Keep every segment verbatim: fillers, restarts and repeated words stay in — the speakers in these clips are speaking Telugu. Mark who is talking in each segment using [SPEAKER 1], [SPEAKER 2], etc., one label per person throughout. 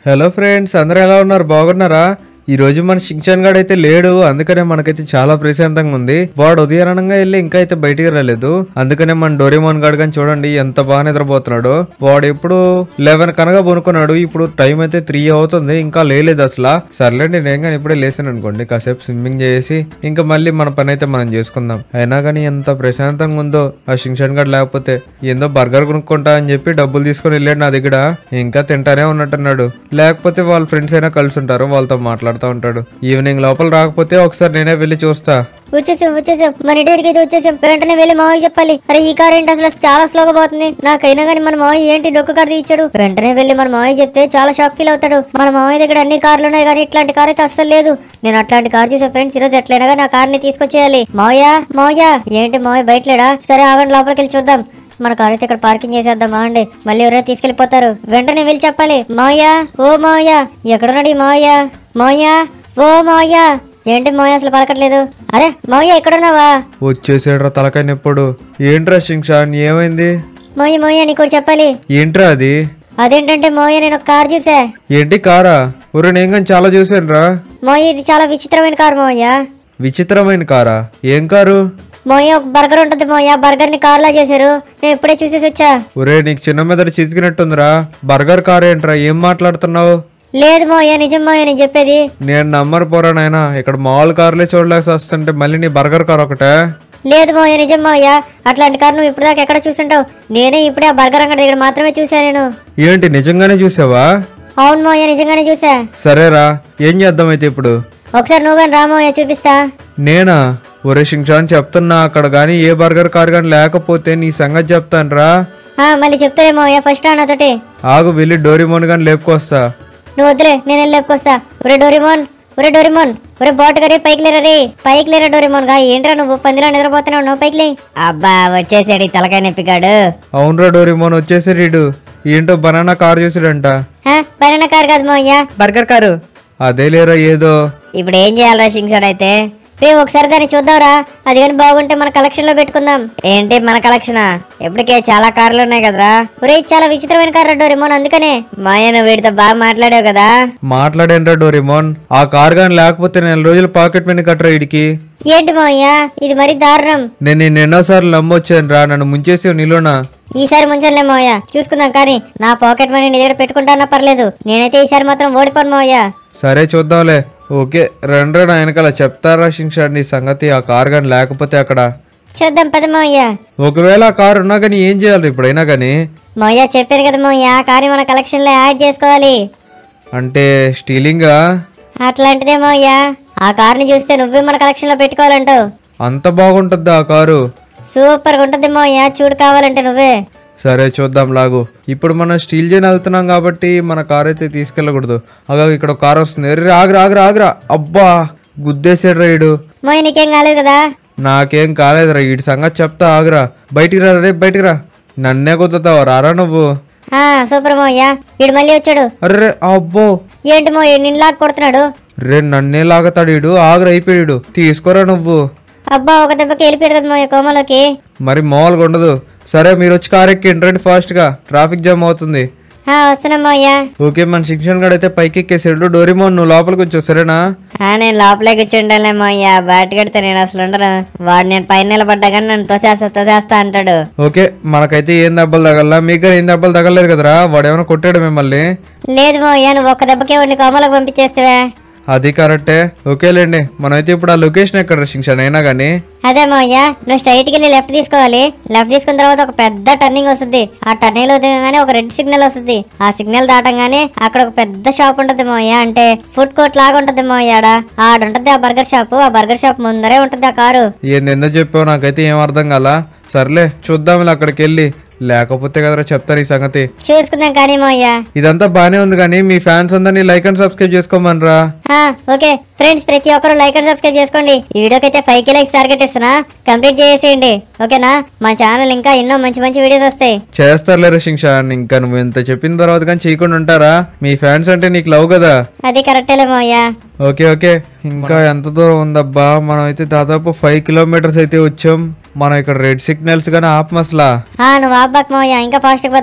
[SPEAKER 1] హలో ఫ్రెండ్స్, అందరూ ఎలా ఉన్నారు? బాగున్నారా? ఈ రోజు మన షించాన్ గాడు అయితే లేడు, అందుకనే మనకైతే చాలా ప్రశాంతంగా ఉంది. వాడు ఉదయానంగా వెళ్ళి ఇంకా అయితే బయటికి రాలేదు. అందుకనే మన డోరేమోన్ గాడు కానీ చూడండి ఎంత బాగా నిద్రపోతున్నాడు. వాడు ఎప్పుడు లెవెన్ కనగా పనుకున్నాడు, ఇప్పుడు టైం అయితే త్రీ అవుతుంది, ఇంకా లేలేదు అసలు. సర్లేండి, నేను కానీ ఇప్పుడే లేసాను అనుకోండి, కాసేపు స్విమ్మింగ్ చేసి ఇంకా మళ్ళీ మన పని అయితే మనం చేసుకుందాం. అయినా కానీ ఎంత ప్రశాంతంగా ఉందో ఆ షించాన్ గాడు లేకపోతే. ఏందో బర్గర్ కొనుక్కుంటా అని చెప్పి డబ్బులు తీసుకుని వెళ్ళాడు నా దగ్గర, ఇంకా తింటానే ఉన్నట్టున్నాడు. లేకపోతే వాళ్ళ ఫ్రెండ్స్ అయినా కలిసి ఉంటారు, వాళ్ళతో మాట్లాడుతూ ఉంటాడు. ఈవినింగ్ లోపల రాకపోతే ఒకసారి నేనే వెళ్ళి చూస్తా.
[SPEAKER 2] వచ్చేసాం వచ్చేసాం మన ఇంటికి అయితే వచ్చేసాం. వెంటనే వెళ్ళి మావయ్య చెప్పాలి, అరే ఈ కార్ ఏంటి అసలు చాలా స్లోగా పోతుంది, నాకైనా కానీ మన మావయ్య ఏంటి డొక్క కార్ తీయించాడు. వెంటనే వెళ్ళి మన మావయ్య చెప్తే చాలా షాక్ ఫీల్ అవుతాడు. మన మావయ్య దగ్గర అన్ని కార్లు ఉన్నాయి కానీ ఇట్లాంటి కార్ అయితే అస్సలు లేదు. నేను అట్లాంటి కార్ చూసా ఫ్రెండ్స్, ఈరోజు ఎట్లయినా కానీ ఆ కార్ ని తీసుకొచ్చేయాలి. మావయ్య మావయ్య ఏంటి మావయ్య బయట లేడా? సరే ఆగండి, లోపలికి వెళ్ళి చూద్దాం. మన కార్ అయితే ఇక్కడ పార్కింగ్ చేసేద్దాం అండి, మళ్ళీ ఎవరైనా తీసుకెళ్లిపోతారు. వెంటనే వెళ్ళి చెప్పాలి, మావయ్య ఓ మావయ్య ఎక్కడున్నాడు ఈ మావయ్య? మావయ్య ఓ మావయ్య ఏంటి మావయ్య అసలు పలకట్లేదు? అరే మావయ్య ఎక్కడున్నావా?
[SPEAKER 1] వచ్చేసాడు తలకాయ నొప్పుడు. ఏంట్రా షించాన్, ఏమైంది?
[SPEAKER 2] మావయ్య మావయ్య నీకు చెప్పాలి.
[SPEAKER 1] ఏంట్రా అది?
[SPEAKER 2] అదేంటంటే మావయ్య నేను ఒక కార్ చూసా.
[SPEAKER 1] ఏంటి కారా? ఒరే నేను కానీ చాలా చూసాను రా.
[SPEAKER 2] మావయ్య ఇది చాలా విచిత్రమైన కార్ మావయ్య.
[SPEAKER 1] విచిత్రమైన కారా? ఏం కారు?
[SPEAKER 2] మావయ్య ఒక బర్గర్ ఉంటుంది మావయ్య, బర్గర్ ని కార్ లా చేశారు, నేను ఇప్పుడే చూసేసి వచ్చా.
[SPEAKER 1] ఒరే నీకు చిన్న మీద చితికినట్టుందిరా. బర్గర్ కార్ ఏంట్రా? ఏం మాట్లాడుతున్నావు?
[SPEAKER 2] లేదు మావయ్య నిజం మావయ్య నేను చెప్పేది.
[SPEAKER 1] నేను నమ్మరు పోరా నాయనా, ఇక్కడ మామూలు కార్లే చూడలేక వస్తుంటే మళ్ళీ నీ బర్గర్ కార్ ఒకటే?
[SPEAKER 2] లేదు మావయ్య నిజం మావయ్య, అట్లాంటి కార్ నువ్వు ఇప్పుడు దాకా ఎక్కడ చూసుంటావు? నేనే ఇప్పుడే ఆ బర్గర్ అంగడి దగ్గర మాత్రమే చూసా నేను.
[SPEAKER 1] ఏంటి నిజంగానే చూసావా?
[SPEAKER 2] అవును మావయ్య నిజంగానే చూసా.
[SPEAKER 1] సరేరా, ఏం చేద్దాం అయితే ఇప్పుడు?
[SPEAKER 2] ఒకసారి నువ్వు కానీ రా మావయ్య చూపిస్తా.
[SPEAKER 1] నేనా? ఒరే షించాన్ చెప్తున్నా, అక్కడ గానీ ఏ బర్గర్ కార్ గానీ లేకపోతే నీ సంగతి చెప్తాను రా.
[SPEAKER 2] మళ్ళీ చెప్తారే మావయ్య, ఫస్ట్ రా నాతోటి.
[SPEAKER 1] ఆగు, వెళ్ళి డోరేమోన్ గాని లేపుకొస్తా.
[SPEAKER 2] నువ్వు వద్దులే, నేను వెళ్ళి లేపుకొస్తా. ఒరే డోరేమోన్, ఒరే డోరేమోన్, ఒరే బాట్ గారి పైకి లేరా రే, పైకి లేరా డోరేమోన్ గా. ఏంట్రా నువ్వు పందిలో నిద్రపోతున్నావు, నువ్వు పైకి లే. అబ్బా వచ్చేసాడు తలకాయ నొప్పిగాడు.
[SPEAKER 1] అవునరా డోరేమోన్ వచ్చేసి రీడు. ఏంటో బనానా కార్ చూసాడంట.
[SPEAKER 2] బనానా కార్ కాదు మావయ్య, బర్గర్ కారు.
[SPEAKER 1] అదే లేరా ఏదో.
[SPEAKER 2] ఇప్పుడు ఏం చేయాలరా షించాన్ అయితే? రే ఒకసారి దాన్ని చూద్దాంరా, అది కానీ బాగుంటే మన కలెక్షన్ లో పెట్టుకుందాం. ఏంటి మన కలెక్షనా? ఎప్పటికే చాలా కార్లు ఉన్నాయి కదరా. ఒరే చాలా విచిత్రమైన కార్ డోరేమోన్, అందుకనే మాయ నువ్వు వీడితో బాగా మాట్లాడావు కదా.
[SPEAKER 1] మాట్లాడేంట్రా డోరేమోన్, ఆ కార్ గాని లేకపోతే నెల రోజులు పాకెట్ మనీ కట్టరా ఇడికి.
[SPEAKER 2] ఏంటి మావయ్య ఇది మరీ దారుణం.
[SPEAKER 1] నేను నిన్న ఎన్నోసార్లు నమ్మొచ్చాను రా, నన్ను ముంచేసి నీలోనా.
[SPEAKER 2] ఈసారి ముంచలే మావయ్య, చూసుకుందాం. కానీ నా పాకెట్ మనీ నీ దగ్గర పెట్టుకుంటానా పర్లేదు, నేనైతే ఈసారి మాత్రం ఓడిపోను మావయ్య.
[SPEAKER 1] సరే చూద్దాంలే. ఓకే రండ్రా నా వెనకాల, చెప్తారా షించాన్ నీ సంగతి. ఆ కార్ గాని లేకపోతే అక్కడ
[SPEAKER 2] చూద్దాం పద మావయ్య.
[SPEAKER 1] ఒకవేళ ఆ కార్ ఉన్నా కానీ ఏం చేయాలి ఇప్పుడైనా కానీ?
[SPEAKER 2] మావయ్య చెప్పాను కదా మావయ్య, ఆ కార్ మన కలెక్షన్ లో యాడ్ చేసుకోవాలి.
[SPEAKER 1] అంటే స్టీలింగా?
[SPEAKER 2] అట్లాంటిదే మావయ్య, ఆ కార్ ని చూస్తే నువ్వే మన కలెక్షన్ లో పెట్టుకోవాలంటావు.
[SPEAKER 1] అంత బాగుంటుందా ఆ కారు?
[SPEAKER 2] సూపర్ గా ఉంటుంది మావయ్య, చూడు కావాలంటే నువ్వే.
[SPEAKER 1] సరే చూద్దాం లాగు. ఇప్పుడు మనం స్టీల్ జైన్ వెళ్తున్నాం కాబట్టి మన కార్ అయితే తీసుకెళ్ళకూడదు. అగా ఇక్కడ కార్ వస్తుంది. ఆగ్రా ఆగ్రా ఆగ్రా. అబ్బా గుద్దేసాడు రైడు.
[SPEAKER 2] మావయ్య నీకేం కాలేదు కదా?
[SPEAKER 1] నాకేం కాలేదురా, వీడి సంగతి చెప్తా ఆగ్రా. బయటికి రా రేపు, బయటికి రా. నన్నే కుదుతావు రారా నువ్వు.
[SPEAKER 2] సూపర్ మావయ్య, వీడు మళ్ళీ వచ్చాడు.
[SPEAKER 1] అర్రే అబ్బో
[SPEAKER 2] ఏంటి మావయ్య నిన్నలాగా కొడుతున్నాడు?
[SPEAKER 1] రే నన్నే లాగతాడు వీడు. ఆగ్రా అయిపోయాడు, తీసుకోరా నువ్వు.
[SPEAKER 2] అబ్బా ఒక దెబ్బకి వెళ్ళిపోయాడు కదా మావయ్య కోమలోకి.
[SPEAKER 1] మరి మామూలుగా ఉండదు. సరే మీరు వచ్చి కార్ ఎక్కి రండి ఫాస్ట్ గా, ట్రాఫిక్ జామ్ అవుతుంది.
[SPEAKER 2] వస్తున్నాం మావయ్య.
[SPEAKER 1] ఓకే మన శిక్షణ గడు అయితే పైకి ఎక్కేసాడు. డోరేమోన్ నువ్వు లోపలికి వచ్చావు సరేనా?
[SPEAKER 2] నేను లోపలే కూర్చుంటాలే మావయ్య, బయట కడితే నేను అసలు ఉండను. వాడు నేను పైన నిలబడ్డా కానీ నన్ను తోసేస్తా తోసేస్తా అంటాడు.
[SPEAKER 1] ఓకే మనకైతే ఏం దెబ్బలు తగల, మీకు ఏం దెబ్బలు తగలేదు కదరా? వాడు ఏమైనా కొట్టాడు మిమ్మల్ని?
[SPEAKER 2] లేదు మావయ్య, నువ్వు ఒక్క దెబ్బకే వాడిని కోమలకు పంపించేస్తావే.
[SPEAKER 1] అది కరెక్టే. ఓకేలేండి, మనమైతే ఇప్పుడు ఆ లొకేషన్ ఎక్కడ శిక్షణ అయినా గానీ?
[SPEAKER 2] అదే మావయ్య, నువ్వు స్ట్రైట్ కి వెళ్ళి లెఫ్ట్ తీసుకోవాలి. లెఫ్ట్ తీసుకున్న తర్వాత ఒక పెద్ద టర్నింగ్ వస్తుంది. ఆ టర్నింగ్ లో దిగగానే ఒక రెడ్ సిగ్నల్ వస్తుంది. ఆ సిగ్నల్ దాటంగానే అక్కడ ఒక పెద్ద షాప్ ఉంటుంది మావయ్య, అంటే ఫుడ్ కోర్ట్ లాగా ఉంటుంది మావయ్య. ఆడ ఆడుంటది ఆ బర్గర్ షాప్. ఆ బర్గర్ షాప్ ముందరే ఉంటుంది ఆ కారు.
[SPEAKER 1] ఏందెందో చెప్పావు, నాకైతే ఏం అర్థం కాలా. సర్లే చూద్దాం అక్కడికి వెళ్ళి, లేకపోతే కదరా చెప్తారు ఈ సంగతి.
[SPEAKER 2] చూసుకుందాం కానీ మావయ్య.
[SPEAKER 1] ఇదంతా బానే ఉంది కానీ మీ ఫ్యాన్స్ అందరినీ లైక్ అండ్ సబ్స్క్రైబ్ చేసుకోమనరా.
[SPEAKER 2] ఓకే ఫ్రెండ్స్, ప్రతి ఒక్కరు లైక్ అండ్ సబ్స్క్రైబ్ చేసుకోండి. ఈ వీడియోకి అయితే ఫైవ్ కే లైక్స్ టార్గెట్ ఇస్తున్నా, కంప్లీట్ చేసేయండి ఓకేనా? మా ఛానల్ ఇంకా ఎన్నో మంచి మంచి వీడియోస్ వస్తాయి.
[SPEAKER 1] చేస్తారులేరా శింషాన్, ఇంకా నువ్వు ఎంత చెప్పిన తర్వాత కానీ చేయకుండా ఉంటారా? మీ ఫ్యాన్స్ అంటే నీకు లవ్ కదా.
[SPEAKER 2] అది కరెక్టేలే మావయ్య.
[SPEAKER 1] ఓకే ఓకే ఇంకా ఎంత దూరం ఉందబ్బా? మనం అయితే దాదాపు ఫైవ్ కిలోమీటర్స్ అయితే వచ్చాం. మనం ఇక్కడ రెడ్ సిగ్నల్స్ గానీ ఆపమసలా.
[SPEAKER 2] నువ్వు ఆపబాక్ మావయ్య, ఇంకా ఫాస్ట్ పదా.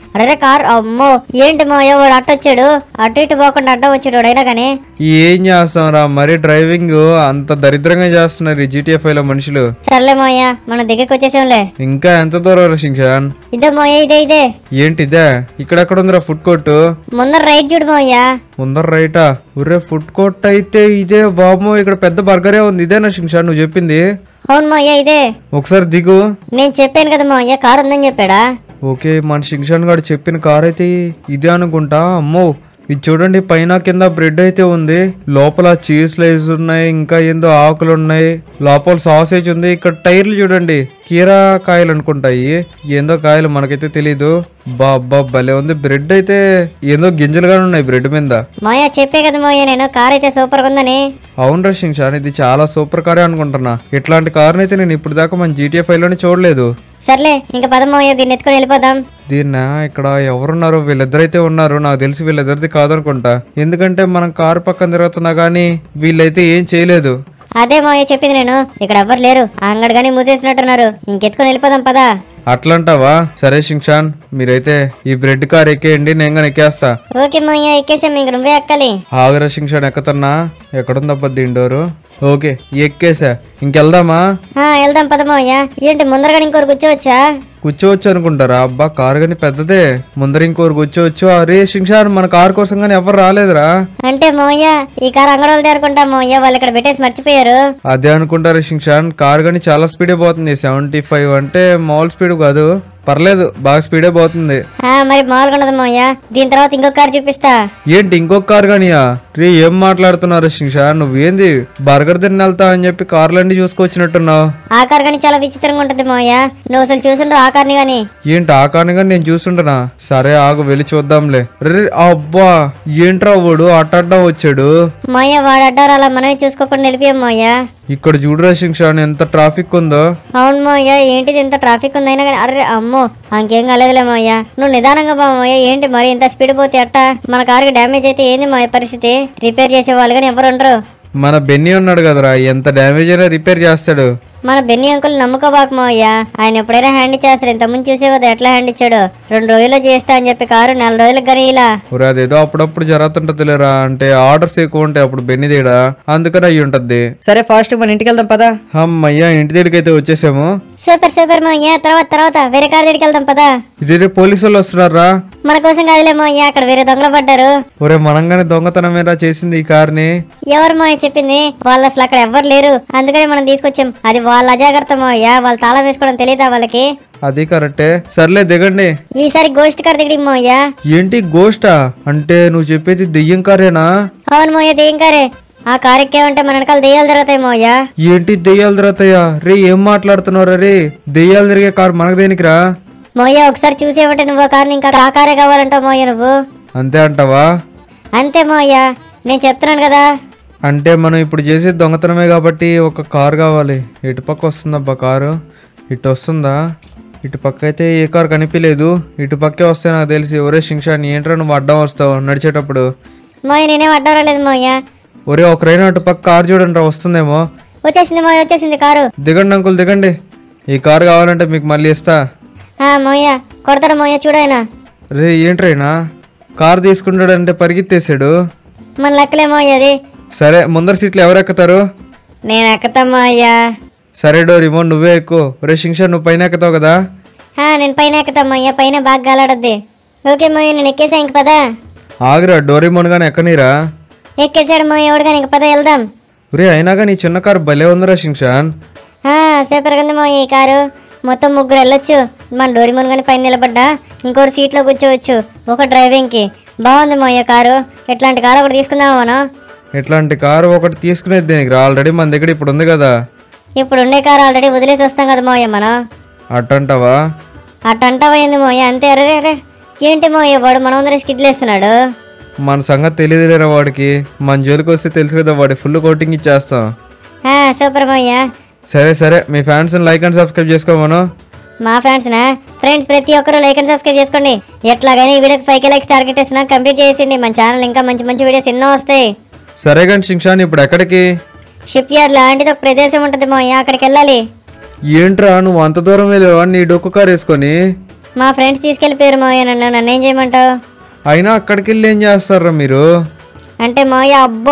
[SPEAKER 2] అరే కార్ అమ్మో ఏంటి మోయ వాడు అట్ట వచ్చాడు, అటు ఇటు పోకుండా అడ్డం వచ్చాడు వాడైనా కానీ.
[SPEAKER 1] ఏం చేస్తాం రా మరి, డ్రైవింగ్ అంత దరిద్రంగా చేస్తున్నారు ఈ జీటీఏ ఫైవ్ లో మనుషులు.
[SPEAKER 2] సర్లే మోయ మన దగ్గరికి వచ్చేసాంలే.
[SPEAKER 1] ఇంకా ఎంత దూరం షించాన్?
[SPEAKER 2] ఇదే మోయ ఇదే ఇదే.
[SPEAKER 1] ఏంటి ఇదే? ఇక్కడెక్కడ ఉందిరా ఫుడ్ కోర్టు?
[SPEAKER 2] ముందర రైట్ చూడు మోయ.
[SPEAKER 1] ముందర రైటా? ఒరే ఫుడ్ కోర్ట్ అయితే ఇదే బాబు, ఇక్కడ పెద్ద బర్గరే ఉంది. ఇదేనా షించాన్ నువ్వు చెప్పింది?
[SPEAKER 2] అవును మోయ ఇదే.
[SPEAKER 1] ఒకసారి దిగు.
[SPEAKER 2] నేను చెప్పాను కదా మోయ కార్ ఉందని చెప్పాడా?
[SPEAKER 1] ఓకే మన షించాన్ గారు చెప్పిన కార్ అయితే ఇదే అనుకుంటా. అమ్మో ఇది చూడండి, పైన కింద బ్రెడ్ అయితే ఉంది, లోపల చీజ్ స్లైస్ ఉన్నాయి, ఇంకా ఏందో ఆకులు ఉన్నాయి, లోపల సాసేజ్ ఉంది. ఇక్కడ టైర్లు చూడండి, కీరా కాయలు అనుకుంటాయి, ఏందో కాయలు మనకైతే తెలీదు. బాబ్బా భలే ఉంది. బ్రెడ్ అయితే ఏందో గింజలుగానే ఉన్నాయి బ్రెడ్ మీద.
[SPEAKER 2] మోయ చెప్పే కదా మోయ నేను కార్ అయితే సూపర్ ఉందని.
[SPEAKER 1] అవును రషింగ్ షాన్, ఇది చాలా సూపర్ కారే అనుకుంటున్నా. ఇట్లాంటి కార్ని అయితే నేను ఇప్పుడు దాకా మన జీటీఏ ఫైవ్ లోనే చూడలేదు.
[SPEAKER 2] సర్లే ఇంకా పదమోయ దీన్ని ఎత్తుకొని వెళ్ళిపోదాం.
[SPEAKER 1] దీన్న ఇక్కడ ఎవరున్నారు? వీళ్ళిద్దరైతే ఉన్నారు, నాకు తెలిసి వీళ్ళిద్దరిది కాదనుకుంటా. ఎందుకంటే మనం కారు పక్కన తిరుగుతున్నా గానీ వీళ్ళైతే ఏం చేయలేదు.
[SPEAKER 2] అదే మోయ చెప్పింది నేను, ఇక్కడ ఎవ్వరు లేరు, అంగడి గానీ మూసేసినట్టున్నారు. ఇంకెత్తుకొని వెళ్ళిపోదాం పదా.
[SPEAKER 1] అట్లంటావా? సరే షింక్షాన్ మీరైతే ఈ బ్రెడ్ కార్ ఎక్కేయండి, నేను కానీ ఎక్కేస్తా.
[SPEAKER 2] ఓకే మోయ ఎక్కేసాం, ఇంక నువ్వే ఎక్కాలి.
[SPEAKER 1] ఆగరా షింక్షాన్ ఎక్కుతున్నా. ఎక్కడుందబ్బా దిండోరు? ఓకే ఎక్కేసా, ఇంకెళ్దామా?
[SPEAKER 2] వెళ్దాం పదమోయ. ఏంటి ముందరగా ఇంకోరు కూర్చోవచ్చా?
[SPEAKER 1] కూర్చోవచ్చు అనుకుంటారా? అబ్బా కారు గాని పెద్దదే, ముందర ఇంకోరు కూర్చోవచ్చు. అరే షింక్షాన్ మన కారు కోసం గానీ ఎవరు రాలేదురా.
[SPEAKER 2] అంటే మోయ ఈ కారు అంగడి వాళ్ళు తేరుకుంటా మోయ, వాళ్ళు ఇక్కడ పెట్టేసి మర్చిపోయారు.
[SPEAKER 1] అదే అనుకుంటారు షింక్షాన్, కారు గానీ చాలా స్పీడే పోతుంది. సెవెంటీ ఫైవ్ అంటే మామూలు స్పీడ్ కాదు, పర్లేదు బాగా స్పీడే పోతుంది.
[SPEAKER 2] మరి మామూలుగా ఉండదు మోయ. దీని తర్వాత ఇంకొక కారు చూపిస్తా.
[SPEAKER 1] ఏంటి ఇంకొక కారు గానియా? రే ఏం మాట్లాడుతున్నారు షింక్షాన్, నువ్వేంది బర్గర్ తిని వెళ్తా అని చెప్పి కార్లన్నీ చూసుకొచ్చినట్టున్నావు.
[SPEAKER 2] ఆ కారు గానీ చాలా విచిత్రంగా ఉంటది మోయ, నువ్వు అసలు చూసుండు ఆ కార్ని గాని.
[SPEAKER 1] ఏంటి ఆ కార్ని గాని నేను చూసుంటనా? సరే ఆగు వెళ్ళి చూద్దాంలే. రే అబ్బా ఏంట్రా వాడు అట్టడ్డం వచ్చాడు.
[SPEAKER 2] మోయ వాడు అడ్డారు, అలా మనమే చూసుకోకుండా వెళ్ళిపోయాం మోయ.
[SPEAKER 1] ఇక్కడ చూడరా షింక్షాన్ ఎంత ట్రాఫిక్ ఉందో.
[SPEAKER 2] అవును మోయ ఏంటిది ఇంత ట్రాఫిక్ ఉందైనా కానీ. అరే అమ్మో అంకేం కాలేదులే మోయ, నువ్వు నిదానంగా బా మోయ. ఏంటి మరి ఇంత స్పీడ్ పోతే అట్ట? మన కారుకి డ్యామేజ్ అయితే ఏంది మోయ పరిస్థితి? రిపేర్ చేసే వాళ్ళు కానీ ఎవరు ఉండరు.
[SPEAKER 1] మన బెన్నీ ఉన్నాడు కదరా, ఎంత డ్యామేజ్ అయినా రిపేర్ చేస్తాడు.
[SPEAKER 2] మన బెన్నీ అంకుల్ నమ్ముకోబాకు మోయ, ఆయన ఎప్పుడైనా హ్యాండ్ ఇచ్చేస్తారు. ఇంత ముందు చూసే కదా ఎట్లా హ్యాండ్ ఇచ్చాడు. రెండు రోజుల్లో చేస్తా అని చెప్పి కారు నెల రోజులకు కానీ ఇలా.
[SPEAKER 1] అదేదో అప్పుడప్పుడు జరుగుతుంటది లేరా, అంటే ఆర్డర్స్ ఎక్కువ ఉంటాయి అప్పుడు బెన్నీ దేడా, అందుకని అయ్యి ఉంటది.
[SPEAKER 3] సరే ఫాస్ట్ మన ఇంటికి వెళ్దాం పదా.
[SPEAKER 1] అమ్మయ్యా ఇంటి దగ్గరికి అయితే వచ్చేసాము.
[SPEAKER 2] సూపర్ సూపర్ మోయ. తర్వాత తర్వాత వేరే కారు దగ్గరికి వెళ్దాం పదా.
[SPEAKER 1] ఇదే పోలీసు వాళ్ళు వస్తున్నారా?
[SPEAKER 2] మన కోసం కాదులే మోయ, అక్కడ వేరే దొంగలు పడ్డారు.
[SPEAKER 1] ఒరే మనంగానే దొంగతనమేరా చేసింది ఈ కార్ని.
[SPEAKER 2] ఎవరు మోయ చెప్పింది? వాళ్ళు అసలు అక్కడ ఎవ్వరు లేరు, అందుకని మనం తీసుకొచ్చాం. అది వాళ్ళ అజాగ్రత్త మోయ, వాళ్ళు తాళం వేసుకోవడం తెలియదా వాళ్ళకి?
[SPEAKER 1] అది కరెక్టే. సర్లే దిగండి.
[SPEAKER 2] ఈసారి గోస్ట్ కార్ దిగడి మోయ.
[SPEAKER 1] ఏంటి గోస్టా? అంటే నువ్వు చెప్పేది దెయ్యం కారేనా?
[SPEAKER 2] అవును మోయ దెయ్యం కారే. ఆ కారు ఎక్కేమంటే మన వెనకాల దెయ్యాలు తిరుగుతాయి మోయ.
[SPEAKER 1] ఏంటి దెయ్యాలు తిరుగుతాయా? రే ఏం మాట్లాడుతున్నారా రే, దెయ్యాలు తిరిగే కారు మనకు దేనికిరా?
[SPEAKER 2] మోయ ఒకసారి చూసేవంటే నువ్వు ఆ కారుని ఇంకా ఆ కారే కావాలంటావు మోయ నువ్వు.
[SPEAKER 1] అంతే అంటావా?
[SPEAKER 2] అంతే మోయ, నేను చెప్తున్నాను కదా.
[SPEAKER 1] అంటే మనం ఇప్పుడు చేసేది దొంగతనమే కాబట్టి ఒక కారు కావాలి. ఇటు పక్క వస్తుందబ్బా కారు, ఇటు వస్తుందా? ఇటు పక్క అయితే ఏ కారు కనిపించలేదు, ఇటు పక్కే వస్తే నాకు తెలిసి. ఒరే షింక్షాన్ ఏంట్రా నువ్వు అడ్డం వస్తావు నడిచేటప్పుడు?
[SPEAKER 2] మోయ నేనేం అడ్డం రాలేదు మోయ.
[SPEAKER 1] ఒరే ఒకరైనా అటు పక్క కారు చూడండి వస్తుందేమో.
[SPEAKER 2] వచ్చేసింది మోయ వచ్చేసింది కారు.
[SPEAKER 1] దిగండి అంకుల్ దిగండి, ఈ కారు కావాలంటే మీకు మళ్ళీ ఇస్తా.
[SPEAKER 2] మోయ కొడతాడు మోయ చూడైనా.
[SPEAKER 1] రే ఏంట్రైనా కారు తీసుకుంటాడంటే పరిగెత్తేసాడు.
[SPEAKER 2] మన లెక్కలే మోయ అది.
[SPEAKER 1] సరే ముందర సీట్లు ఎవరు ఎక్కుతారు?
[SPEAKER 2] నేను ఎక్కుతా మోయ.
[SPEAKER 1] సరే డోరేమోన్ నువ్వే ఎక్కువ. ఒరే షింక్షాన్ నువ్వు పైన ఎక్కుతావు కదా?
[SPEAKER 2] నేను పైన ఎక్కుతా మోయ, పైన బాగా గాలాడద్ది. ఓకే మోయ నేను ఎక్కేసా ఇంక పదా.
[SPEAKER 1] ఆగురా డోరేమోన్ గాని ఎక్కనీరా.
[SPEAKER 2] ఎక్కేసాడు మోయ ఎవడు కానీ ఇంక పద వెళ్దాం.
[SPEAKER 1] ఒరే అయినా కానీ చిన్న కారు భలే ఉందిరా షింక్షాన్.
[SPEAKER 2] సూపర్ గా ఉంది మోయ ఈ కారు. మొత్తం ముగ్గురు వెళ్ళొచ్చు. మన డోరేమోన్ గాని పైన నిలబడ్డా ఇంకోటి సీట్లో కూర్చోవచ్చు ఒక డ్రైవింగ్ కి. బాగుంది మోయ కారు. ఎట్లాంటి కారు ఒకటి తీసుకుందామా మనం?
[SPEAKER 1] ఇట్లాంటి కారు ఒకటి తీసుకునేది దేనికి రా, ఆల్రెడీ మన దగ్గర ఇప్పుడు ఉంది కదా.
[SPEAKER 2] ఇప్పుడు ఉండే కారు ఆల్రెడీ వదిలేసి వస్తాం కదా మోయ మనం.
[SPEAKER 1] అట్టంటావా?
[SPEAKER 2] అట్టంటావా ఏంది మోయ? అంతే. అరే రే ఏంటి మోయ వాడు మన ముందర స్కిడ్లు వేస్తున్నాడు.
[SPEAKER 1] మన సంగతి తెలియదులేరా వాడికి, మన జోలికి వస్తే తెలుసు కదా వాడి ఫుల్ కోటింగ్ ఇచ్చేస్తాం.
[SPEAKER 2] సూపర్ మోయ.
[SPEAKER 1] సరే సరే మీ ఫ్యాన్స్ లైక్ అండ్ సబ్స్క్రైబ్ చేసుకోమను.
[SPEAKER 2] మా ఫ్యాన్స్ నా ఫ్రెండ్స్ ప్రతి ఒక్కరు లైక్ అండ్ సబ్స్క్రైబ్ చేసుకోండి. ఎట్లాగైనా ఈ వీడియోకి ఫైవ్ కే లైక్స్ టార్గెట్ వేసినా కంప్లీట్ చేసిండి. మన ఛానల్ ఇంకా మంచి మంచి వీడియోస్ ఎన్నో వస్తాయి.
[SPEAKER 1] సరే కానీ షింక్షాన్ ఇప్పుడు ఎక్కడికి?
[SPEAKER 2] షిప్ యార్డ్ లాంటిది ఒక ప్రదేశం ఉంటుంది మోయ, అక్కడికి వెళ్ళాలి.
[SPEAKER 1] ఏంట్రా నువ్వు అంత దూరం వెళ్ళావా నీ డొక్కు కారు వేసుకొని?
[SPEAKER 2] మా ఫ్రెండ్స్ తీసుకెళ్ళిపోయారు మావయ్య నన్ను నన్నేం చేయమంటావు?
[SPEAKER 1] అయినా అక్కడికి వెళ్ళి ఏం చేస్తారా మీరు?
[SPEAKER 2] అంటే మావయ్య అబ్బా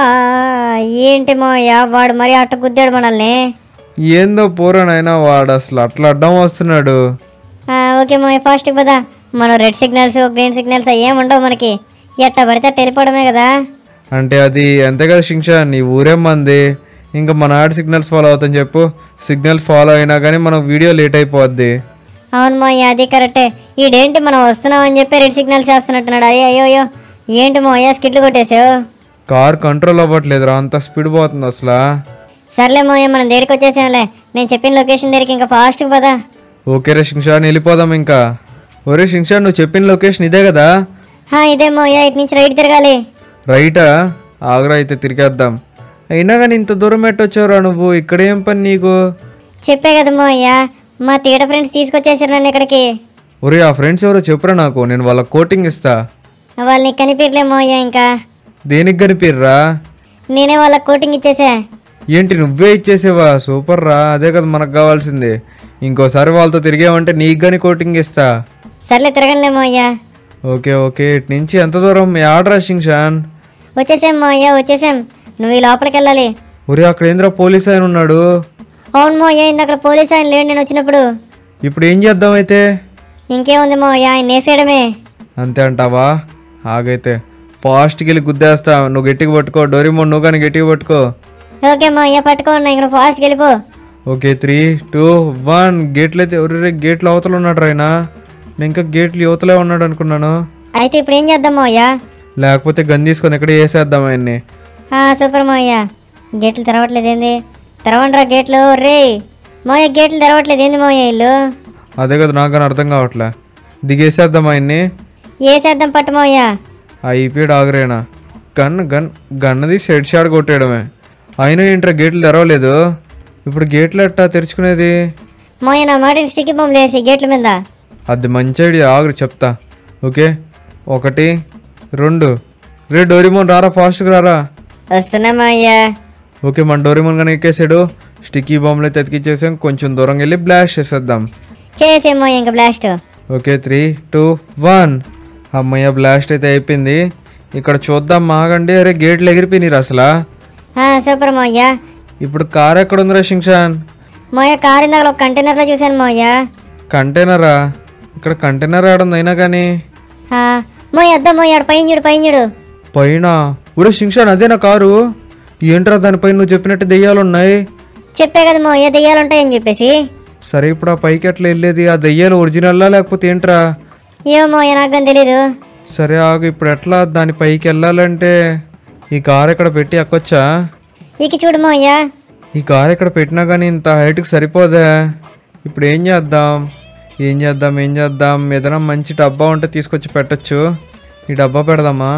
[SPEAKER 2] ఏంటి మావయ్య వాడు మరీ అట్ట గుద్దాడు మనల్ని.
[SPEAKER 1] ఏందో పోరానైనా వాడు అసలు అట్లా అడ్డం వస్తున్నాడు.
[SPEAKER 2] ఆ, ఓకే మావయ్య ఫాస్ట్గా పదా. మనం రెడ్ సిగ్నల్స్ గ్రీన్ సిగ్నల్స్ ఏం ఉండవు మనకి, ఎట్ట పడితే అట్ట వెళ్ళిపోవడమే కదా.
[SPEAKER 1] అంటే అది అంతే కదా షించాన్, నీ ఊరేం మంది, ఇంకా మన ఆడ సిగ్నల్స్ ఫాలో అవుతాం చెప్పు. సిగ్నల్ ఫాలో అయినా కానీ మనకు వీడియో లేట్ అయిపోద్ది.
[SPEAKER 2] అవును మావయ్య అది కరెక్టే. ఈడేంటి మనం వస్తున్నాం అని చెప్పి రెడ్ సిగ్నల్స్ చేస్తున్నట్టున్నాడు. అయ్యో అయ్యో అయ్యో ఏంటి మావయ్య స్కిట్లు కొట్టేసావు?
[SPEAKER 1] కార్ కంట్రోల్ అవ్వట్లేదురా, అంత స్పీడ్ పోతుంది అసలు.
[SPEAKER 2] సర్లే మావయ్య మనం దగ్గరికి వచ్చేసాంలే. నేను చెప్పిన లొకేషన్ దగ్గరికి ఇంకా ఫాస్ట్గా పదా.
[SPEAKER 1] ఓకే రే షింషాన్ వెళ్ళిపోదాం ఇంకా. ఒరే షింషాన్ నువ్వు చెప్పిన లొకేషన్ ఇదే కదా?
[SPEAKER 2] ఇదే మావయ్య, ఇటు నుంచి రైట్ తిరగాలి.
[SPEAKER 1] రైటా? ఆగ్రా అయితే తిరిగేద్దాం. అయినా కానీ ఇంత దూరం ఎట్టొచ్చావురా నువ్వు, ఇక్కడేం పని నీకు?
[SPEAKER 2] చెప్పే కదా మావయ్య, మా థియేటర్ ఫ్రెండ్స్ తీసుకొచ్చేసారు నన్ను ఇక్కడికి.
[SPEAKER 1] ఒరే ఆ ఫ్రెండ్స్ ఎవరో చెప్పురా నాకు, నేను వాళ్ళ కోటింగ్ ఇస్తా.
[SPEAKER 2] వాళ్ళని కనిపించలే మావయ్య. ఇంకా
[SPEAKER 1] దేనికి కనిపిర్రా?
[SPEAKER 2] నేనే వాళ్ళకి కోటింగ్ ఇచ్చేసా.
[SPEAKER 1] ఏంటి నువ్వే ఇచ్చేసేవా? సూపర్ రా, అదే కదా మనకు కావాల్సింది. ఇంకోసారి వాళ్ళతో తిరిగామంటే నీకు కానీ కోటింగ్ ఇస్తా.
[SPEAKER 2] సర్లే తిరగలే మావయ్య.
[SPEAKER 1] ఓకే ఓకే ఇటు నుంచి ఎంత దూరం? మీ ఆర్డర్ షింషాన్.
[SPEAKER 2] వచ్చేసాం మావయ్య వచ్చేసాం. నువ్వు ఈ లోపలికి వెళ్ళాలి.
[SPEAKER 1] ఒరే అక్కడ ఏంద్రా పోలీస్ ఆయన ఉన్నాడు.
[SPEAKER 2] అవును మావయ్య, ఇంత అక్కడ పోలీస్ ఆయన లేడు నేను వచ్చినప్పుడు.
[SPEAKER 1] ఇప్పుడు ఏం చేద్దాం అయితే?
[SPEAKER 2] ఇంకేముంది మావయ్య, ఆయన వేసేయడమే.
[SPEAKER 1] అంతే అంటావా? ఆగైతే ఫాస్ట్కి వెళ్ళి గుద్దేస్తా. నువ్వు గట్టిగా పట్టుకో, డోరేమోన్ నువ్వు కానీ గట్టిగా పట్టుకో.
[SPEAKER 2] ఓకే మావయ్య పట్టుకోండి, ఇక్కడ ఫాస్ట్కి వెళ్ళిపో.
[SPEAKER 1] ఓకే త్రీ టూ వన్ గేట్లు అయితే ఎవరు గేట్లు అవతల ఉన్నాడు రాయన. నేను ఇంకా గేట్లు యువతలే ఉన్నాడు అనుకున్నాను.
[SPEAKER 2] అయితే ఇప్పుడు ఏం చేద్దాం మావయ్య?
[SPEAKER 1] లేకపోతే గన్ తీసుకొని ఎక్కడ వేసేద్దాం ఆయన్ని.
[SPEAKER 2] సూపర్ మావయ్య. గేట్లు తెరవట్లేదు ఏంది? తెరవండిరా గేట్లు. రే మావయ్య గేట్లు తెరవట్లేదు ఏంది మావయ్య ఇల్లు?
[SPEAKER 1] అదే కదా నాకు కానీ అర్థం కావట్లే. దిగేసేద్దాం ఆయన్ని.
[SPEAKER 2] వేసేద్దాం పట్టు మావయ్య.
[SPEAKER 1] అయిపోయాడు ఆగరేనా. గన్ గన్ గన్నది షెడ్ షాడ్ కొట్టేయడమే. అయినా ఏంట్రా గేట్లు తెరవలేదు. ఇప్పుడు గేట్లు ఎట్టా తెరుచుకునేది?
[SPEAKER 2] మావయ్య నా మాట స్టిక్కీ బొమ్మలు వేసి గేట్ల మీద.
[SPEAKER 1] అది మంచి ఐడియా, ఆగురు చెప్తా. ఓకే ఒకటి రెండు. రే డోరేమోన్ రారా, ఫాస్ట్గా రారా.
[SPEAKER 2] వస్తున్నా మావయ్య.
[SPEAKER 1] ఓకే మన డోరేమోన్ కానీ ఎక్కేసాడు. స్టిక్కీ బాంబులు అయితే ఎతికిచ్చేసాం. కొంచెం దూరం వెళ్ళి బ్లాస్ట్ చేసేద్దాం.
[SPEAKER 2] చేసేం మావయ్య ఇంకా blast.
[SPEAKER 1] Okay three two one. అమ్మయ్య బ్లాస్ట్ అయితే అయిపోయింది. ఇక్కడ చూద్దాం మాగండి. అరే గేట్లు ఎగిరిపోయినారు అసలు.
[SPEAKER 2] సూపర్ మావయ్య.
[SPEAKER 1] ఇప్పుడు కార్ ఎక్కడ ఉందిరా షింషాన్?
[SPEAKER 2] మావయ్య కారు ఇందాక ఒక కంటైనర్లో చూశాను మావయ్య.
[SPEAKER 1] కంటైనరా? ఇక్కడ కంటైనర్ ఆడుంది అయినా కానీ.
[SPEAKER 2] మావయ్య అద్దా మావయ్య పైన చూడు పైన చూడు.
[SPEAKER 1] పైన? ఊరే షింషాన్ అదేనా కారు? ఏంట్రా దానిపైన నువ్వు చెప్పినట్టు దెయ్యాలు ఉన్నాయి.
[SPEAKER 2] చెప్పే కదా మావయ్య దెయ్యాలు ఉంటాయని చెప్పేసి.
[SPEAKER 1] సరే ఇప్పుడు ఆ పైకి ఎట్లా వెళ్ళేది? ఆ దెయ్యాలు ఒరిజినల్లా లేకపోతే ఏంట్రా?
[SPEAKER 2] ఏమో మావయ్య నాకు కానీ తెలీదు.
[SPEAKER 1] సరే ఆగు, ఇప్పుడు ఎట్లా దాని పైకి వెళ్ళాలంటే ఈ కార్ ఎక్కడ పెట్టి ఎక్కొచ్చా?
[SPEAKER 2] ఇక చూడు మావయ్య.
[SPEAKER 1] ఈ కార్ ఎక్కడ పెట్టినా కానీ ఇంత హైట్కి సరిపోదా? ఇప్పుడు ఏం చేద్దాం ఏం చేద్దాం ఏం చేద్దాం ఏదైనా మంచి డబ్బా ఉంటే తీసుకొచ్చి పెట్టచ్చు. ఈ డబ్బా పెడదామా?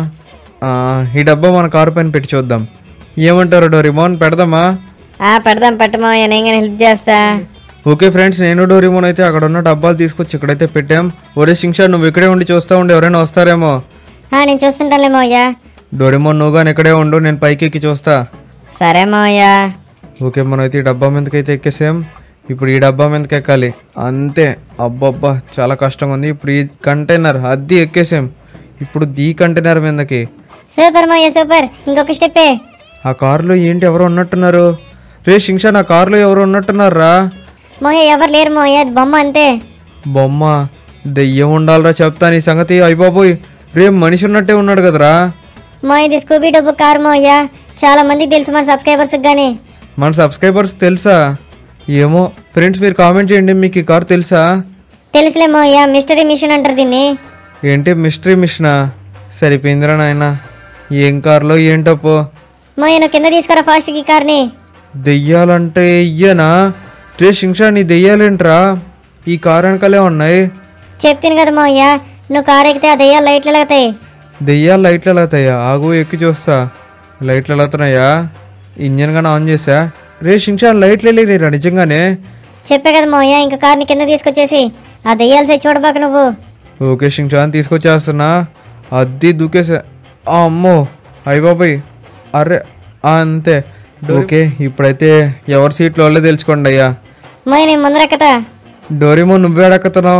[SPEAKER 1] ఈ డబ్బా మన కారు పైన పెట్టి చూద్దాం. ఏమంటారు డోరేమోన్, పెడదామా?
[SPEAKER 2] పెడదాం పెట్ట మావయ్య, నేను కానీ హెల్ప్ చేస్తా.
[SPEAKER 1] ఓకే ఫ్రెండ్స్, నేను డోరేమోన్ అయితే అక్కడ ఉన్న డబ్బాలు తీసుకొచ్చి ఇక్కడైతే పెట్టాం. ఒరే షింషాన్ నువ్వు ఇక్కడే ఉండి చూస్తూ ఉండి, ఎవరైనా వస్తారేమో.
[SPEAKER 2] నేను చూస్తుంటానులే మావయ్య.
[SPEAKER 1] డోరేమోన్ నువ్వు కానీ ఇక్కడే ఉండు, నేను పైకి ఎక్కి చూస్తా.
[SPEAKER 2] సరే మావయ్య.
[SPEAKER 1] ఓకే మనం అయితే ఈ డబ్బా మీదకైతే ఎక్కేసాం. ఇప్పుడు ఈ డబ్బా మీదకి ఎక్కాలి అంతే. అబ్బబ్బా చాలా కష్టంగా ఉంది. ఇప్పుడు ఈ కంటైనర్ అద్దీ ఎక్కేసాం. ఇప్పుడు దీ కంటైనర్ మీదకి.
[SPEAKER 2] సూపర్ మావయ్య సూపర్. ఇంకొక స్టెప్పే.
[SPEAKER 1] ఆ కారులో ఏంటి ఎవరు ఉన్నట్టున్నారు? రే షింషాన్ ఆ కారులో ఎవరు ఉన్నట్టున్నారు రా?
[SPEAKER 2] మావయ్య ఎవరు లేరు మావయ్య, అది బొమ్మ అంతే.
[SPEAKER 1] బొమ్మ? దెయ్యం ఉండాలరా చెప్తాను ఈ సంగతి. అయిపోయి రే మనిషి ఉన్నట్టే ఉన్నాడు కదరా.
[SPEAKER 2] మా ఇది స్కూబీ డబ్బు కారు మావయ్య, చాలా మందికి తెలుసు మన సబ్స్క్రైబర్స్ కానీ.
[SPEAKER 1] మన సబ్స్క్రైబర్స్ తెలుసా? ఏమో ఫ్రెండ్స్ మీరు కామెంట్ చేయండి, మీకు ఈ కారు తెలుసా?
[SPEAKER 2] తెలుసులే మావయ్య, మిస్టరీ మిషన్ అంటారు దీన్ని.
[SPEAKER 1] ఏంటి మిస్టరీ మిషనా? సరిపోయిందిరా నాయన. ఏం కారులో ఏంటప్పో.
[SPEAKER 2] మావయ్య నువ్వు కింద తీసుకురా ఫాస్ట్కి ఈ కార్ని.
[SPEAKER 1] దెయ్యాలంటే ఇయ్యనా? రే షింషాన్ ఈ దెయ్యాలేంట్రా ఈ కారు వెనకాలే ఉన్నాయి?
[SPEAKER 2] చెప్తాను కదా మావయ్య, నువ్వు కారు ఎక్కితే ఆ దెయ్యాలు లైట్లు వెలుగుతాయి.
[SPEAKER 1] దెయ్యాలు లైట్లు వెళ్తాయా? ఆగు ఎక్కి చూస్తా. లైట్లు వెళ్తున్నాయా? ఇంజన్ గానే ఆన్ చేసా. రే షింషాన్ లైట్లు వెళ్ళిరా నిజంగానే?
[SPEAKER 2] చెప్పే కదా మావయ్య, ఇంకా కార్ని కింద తీసుకొచ్చేసి ఆ దెయ్యాలు సై చూడబాక నువ్వు.
[SPEAKER 1] ఓకే షింషాన్ తీసుకొచ్చేస్తున్నా. అద్దీ దూకేసా. అమ్మో అయ్య బాబాయ్. అరే అంతే. ఓకే ఇప్పుడైతే ఎవరి సీట్లో వాళ్ళే తెలుసుకోండి అయ్యా.
[SPEAKER 2] మావయ్య నేను ముందర ఎక్కతా.
[SPEAKER 1] డోరేమోన్ నువ్వే అడక్కుతున్నావు.